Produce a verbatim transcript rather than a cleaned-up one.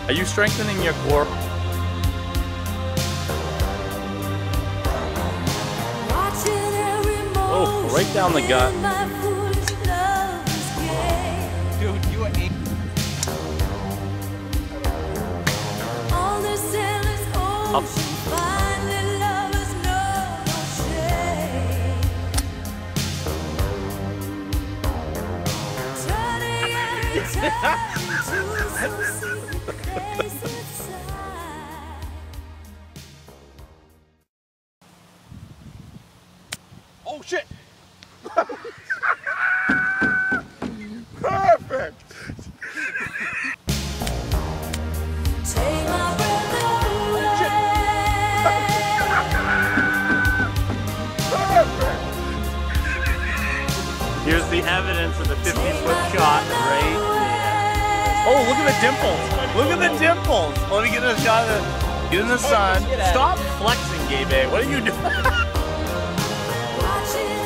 Are you strengthening your core? Oh, right down the gut. Dude, you are eight. Up. Oh shit! Perfect! Here's the evidence of the fifty foot shot right there. Oh, look at the dimples. Look at the dimples. Let me get a shot of it. Get in the sun. Stop flexing, Gabe. What are you doing?